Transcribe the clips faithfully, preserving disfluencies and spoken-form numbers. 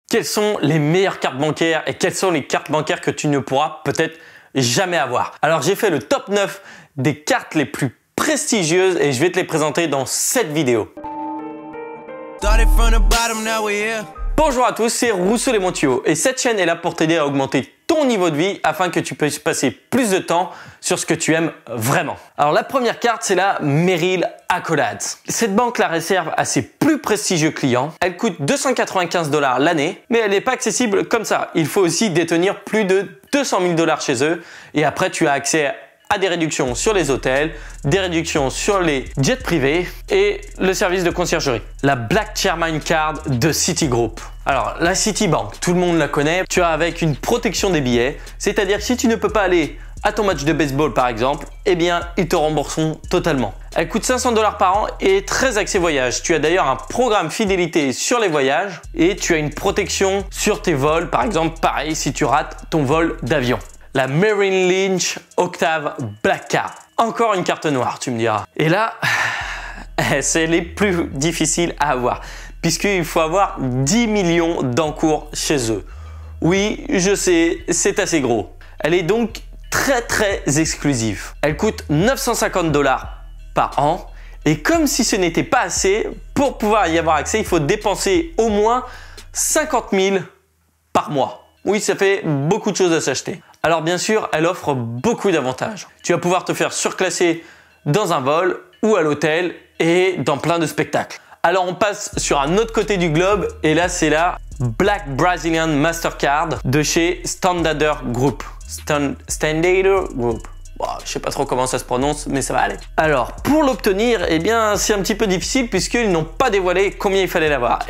Quelles sont les meilleures cartes bancaires et quelles sont les cartes bancaires que tu ne pourras peut-être jamais avoir? Alors j'ai fait le top neuf des cartes les plus prestigieuses et je vais te les présenter dans cette vidéo. Bonjour à tous, c'est Rousseau les Montiaux et cette chaîne est là pour t'aider à augmenter ton niveau de vie afin que tu puisses passer plus de temps sur ce que tu aimes vraiment. Alors la première carte, c'est la Merrill Accolades. Cette banque la réserve à ses plus prestigieux clients. Elle coûte deux cent quatre-vingt-quinze dollars l'année, mais elle n'est pas accessible comme ça. Il faut aussi détenir plus de deux cent mille dollars chez eux et après tu as accès à des réductions sur les hôtels, des réductions sur les jets privés et le service de conciergerie. La Black Chairman Card de Citigroup. Alors la Citibank, tout le monde la connaît. Tu as avec une protection des billets, c'est-à-dire que si tu ne peux pas aller à ton match de baseball par exemple, eh bien ils te rembourseront totalement. Elle coûte cinq cents dollars par an et est très axée voyage. Tu as d'ailleurs un programme fidélité sur les voyages et tu as une protection sur tes vols, par exemple pareil si tu rates ton vol d'avion. La Merrill Lynch Octave Black Card. Encore une carte noire, tu me diras. Et là, c'est les plus difficiles à avoir, puisqu'il faut avoir dix millions d'encours chez eux. Oui, je sais, c'est assez gros. Elle est donc très très exclusive. Elle coûte neuf cent cinquante dollars par an. Et comme si ce n'était pas assez, pour pouvoir y avoir accès, il faut dépenser au moins cinquante mille par mois. Oui, ça fait beaucoup de choses à s'acheter. Alors bien sûr, elle offre beaucoup d'avantages. Tu vas pouvoir te faire surclasser dans un vol ou à l'hôtel et dans plein de spectacles. Alors on passe sur un autre côté du globe et là c'est la Black Brazilian Mastercard de chez Standard Group. Stand, Standard Group. Bon, je sais pas trop comment ça se prononce, mais ça va aller. Alors, pour l'obtenir, eh bien, c'est un petit peu difficile puisqu'ils n'ont pas dévoilé combien il fallait l'avoir.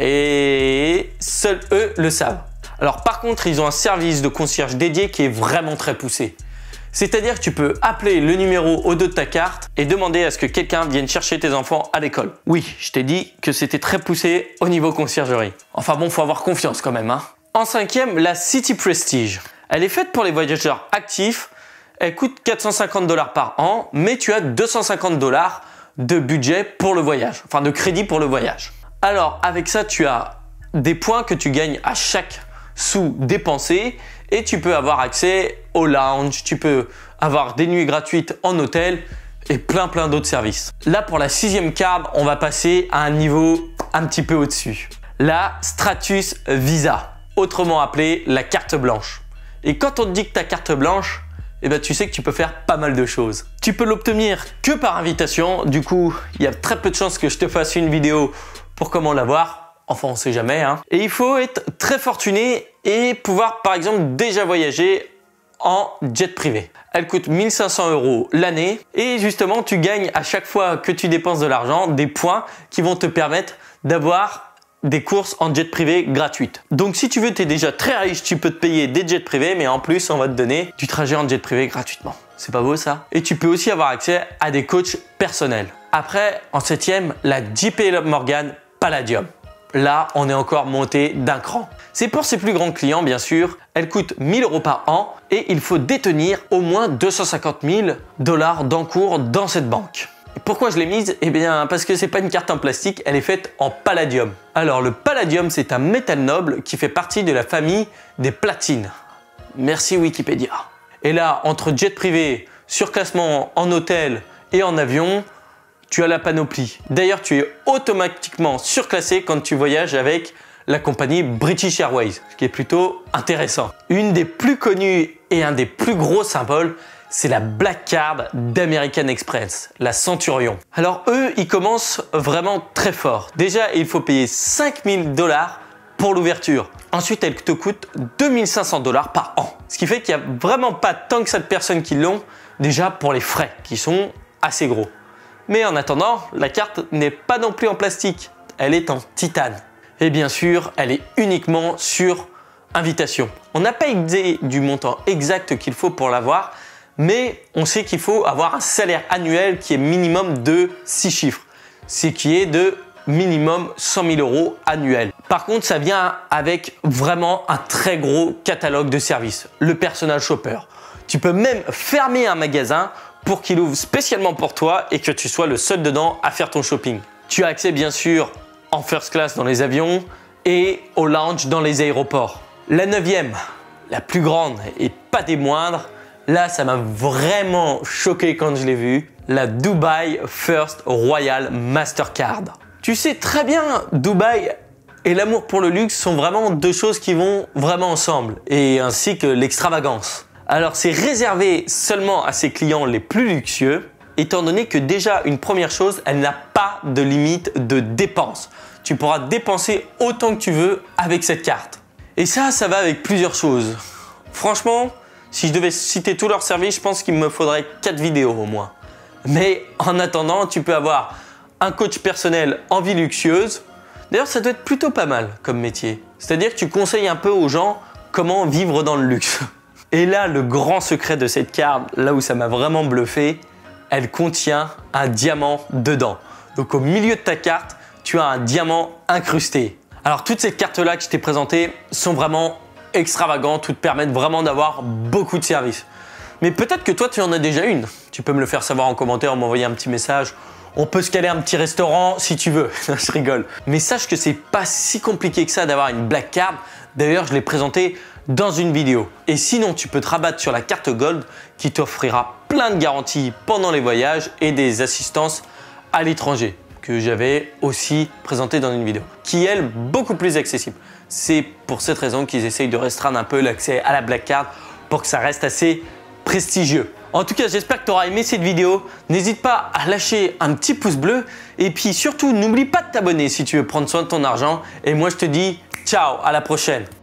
Et seuls eux le savent. Alors par contre, ils ont un service de concierge dédié qui est vraiment très poussé. C'est-à-dire que tu peux appeler le numéro au dos de ta carte et demander à ce que quelqu'un vienne chercher tes enfants à l'école. Oui, je t'ai dit que c'était très poussé au niveau conciergerie. Enfin bon, faut avoir confiance quand même, hein. En cinquième, la Citi Prestige. Elle est faite pour les voyageurs actifs. Elle coûte quatre cent cinquante dollars par an, mais tu as deux cent cinquante dollars de budget pour le voyage, enfin de crédit pour le voyage. Alors avec ça, tu as des points que tu gagnes à chaque sous dépensé et tu peux avoir accès au lounge, tu peux avoir des nuits gratuites en hôtel et plein plein d'autres services. Là pour la sixième carte, on va passer à un niveau un petit peu au-dessus. La Stratus Visa, autrement appelée la carte blanche. Et quand on te dit que ta carte blanche, eh ben, tu sais que tu peux faire pas mal de choses. Tu peux l'obtenir que par invitation, du coup il y a très peu de chances que je te fasse une vidéo pour comment l'avoir. Enfin, on sait jamais, hein. Et il faut être très fortuné et pouvoir, par exemple, déjà voyager en jet privé. Elle coûte mille cinq cents euros l'année et justement, tu gagnes à chaque fois que tu dépenses de l'argent des points qui vont te permettre d'avoir des courses en jet privé gratuites. Donc, si tu veux, tu es déjà très riche, tu peux te payer des jets privés, mais en plus, on va te donner du trajet en jet privé gratuitement. C'est pas beau ça? Et tu peux aussi avoir accès à des coachs personnels. Après, en septième, la J P Morgan Palladium. Là, on est encore monté d'un cran. C'est pour ses plus grands clients, bien sûr. Elle coûte mille euros par an et il faut détenir au moins deux cent cinquante mille dollars d'encours dans cette banque. Et pourquoi je l'ai mise? Eh bien, parce que c'est pas une carte en plastique, elle est faite en palladium. Alors, le palladium, c'est un métal noble qui fait partie de la famille des platines. Merci Wikipédia. Et là, entre jet privé, surclassement en hôtel et en avion, tu as la panoplie. D'ailleurs, tu es automatiquement surclassé quand tu voyages avec la compagnie British Airways, ce qui est plutôt intéressant. Une des plus connues et un des plus gros symboles, c'est la Black Card d'American Express, la Centurion. Alors eux, ils commencent vraiment très fort. Déjà, il faut payer cinq mille dollars pour l'ouverture. Ensuite, elle te coûte deux mille cinq cents dollars par an. Ce qui fait qu'il n'y a vraiment pas tant que ça de personnes qui l'ont, déjà pour les frais, qui sont assez gros. Mais en attendant, la carte n'est pas non plus en plastique, elle est en titane. Et bien sûr, elle est uniquement sur invitation. On n'a pas idée du montant exact qu'il faut pour l'avoir, mais on sait qu'il faut avoir un salaire annuel qui est minimum de six chiffres, ce qui est de minimum cent mille euros annuels. Par contre, ça vient avec vraiment un très gros catalogue de services, le personal shopper. Tu peux même fermer un magasin pour qu'il ouvre spécialement pour toi et que tu sois le seul dedans à faire ton shopping. Tu as accès bien sûr en first class dans les avions et au lounge dans les aéroports. La neuvième, la plus grande et pas des moindres, là ça m'a vraiment choqué quand je l'ai vue, la Dubai First Royal Mastercard. Tu sais très bien, Dubaï et l'amour pour le luxe sont vraiment deux choses qui vont vraiment ensemble, et ainsi que l'extravagance. Alors c'est réservé seulement à ses clients les plus luxueux, étant donné que déjà une première chose, elle n'a pas de limite de dépenses. Tu pourras dépenser autant que tu veux avec cette carte. Et ça, ça va avec plusieurs choses. Franchement, si je devais citer tous leurs services, je pense qu'il me faudrait quatre vidéos au moins. Mais en attendant, tu peux avoir un coach personnel en vie luxueuse. D'ailleurs, ça doit être plutôt pas mal comme métier. C'est-à-dire que tu conseilles un peu aux gens comment vivre dans le luxe. Et là, le grand secret de cette carte, là où ça m'a vraiment bluffé, elle contient un diamant dedans. Donc au milieu de ta carte, tu as un diamant incrusté. Alors toutes ces cartes-là que je t'ai présentées sont vraiment extravagantes ou te permettent vraiment d'avoir beaucoup de services. Mais peut-être que toi, tu en as déjà une. Tu peux me le faire savoir en commentaire, m'envoyer un petit message. On peut se caler un petit restaurant si tu veux. Je rigole. Mais sache que c'est pas si compliqué que ça d'avoir une Black Card. D'ailleurs, je l'ai présenté dans une vidéo. Et sinon, tu peux te rabattre sur la carte Gold qui t'offrira plein de garanties pendant les voyages et des assistances à l'étranger que j'avais aussi présenté dans une vidéo, qui est, elle, beaucoup plus accessible. C'est pour cette raison qu'ils essayent de restreindre un peu l'accès à la Black Card pour que ça reste assez prestigieux. En tout cas, j'espère que tu auras aimé cette vidéo. N'hésite pas à lâcher un petit pouce bleu et puis surtout, n'oublie pas de t'abonner si tu veux prendre soin de ton argent. Et moi, je te dis ciao, à la prochaine.